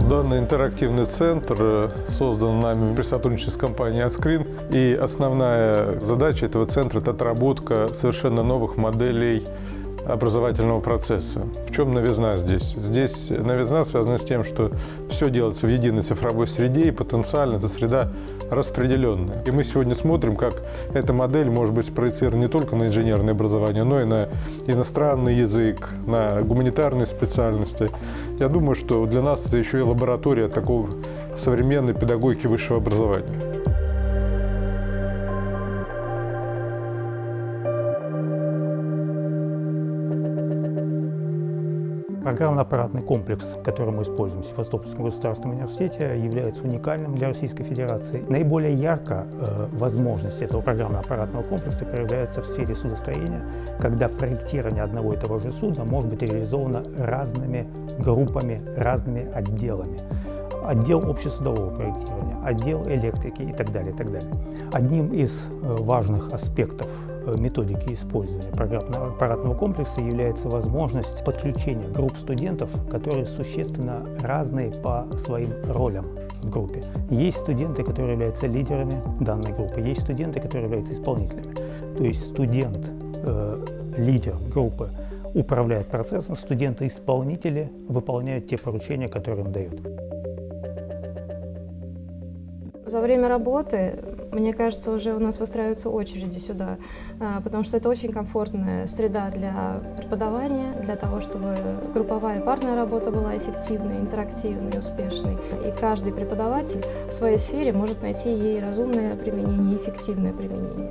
Данный интерактивный центр создан нами при сотрудничестве с компанией Ascreen. И основная задача этого центра – это отработка совершенно новых моделей образовательного процесса. В чем новизна здесь? Здесь новизна связана с тем, что все делается в единой цифровой среде, и потенциально эта среда распределенная. И мы сегодня смотрим, как эта модель может быть спроецирована не только на инженерное образование, но и на иностранный язык, на гуманитарные специальности. Я думаю, что для нас это еще и лаборатория такого современной педагогики высшего образования. Программно-аппаратный комплекс, который мы используем в Севастопольском государственном университете, является уникальным для Российской Федерации. Наиболее ярко возможности этого программно-аппаратного комплекса проявляются в сфере судостроения, когда проектирование одного и того же судна может быть реализовано разными группами, разными отделами. Отдел общесудового проектирования, отдел электрики и так далее, и так далее. Одним из важных аспектов методики использования программно-аппаратного комплекса является возможность подключения групп студентов, которые существенно разные по своим ролям в группе. Есть студенты, которые являются лидерами данной группы, есть студенты, которые являются исполнителями. То есть студент, лидер группы управляет процессом, студенты-исполнители выполняют те поручения, которые им дают. За время работы, мне кажется, уже у нас выстраиваются очереди сюда, потому что это очень комфортная среда для преподавания, для того, чтобы групповая и парная работа была эффективной, интерактивной, успешной. И каждый преподаватель в своей сфере может найти ей разумное применение, эффективное применение.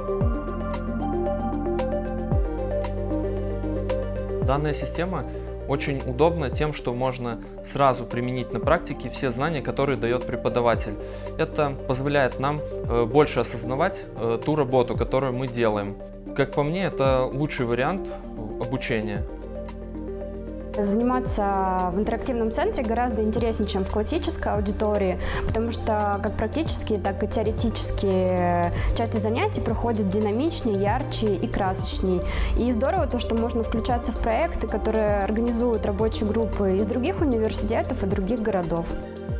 Данная система очень удобна тем, что можно сразу применить на практике все знания, которые дает преподаватель. Это позволяет нам больше осознавать ту работу, которую мы делаем. Как по мне, это лучший вариант обучения. Заниматься в интерактивном центре гораздо интереснее, чем в классической аудитории, потому что как практические, так и теоретические части занятий проходят динамичнее, ярче и красочнее. И здорово то, что можно включаться в проекты, которые организуют рабочие группы из других университетов и других городов.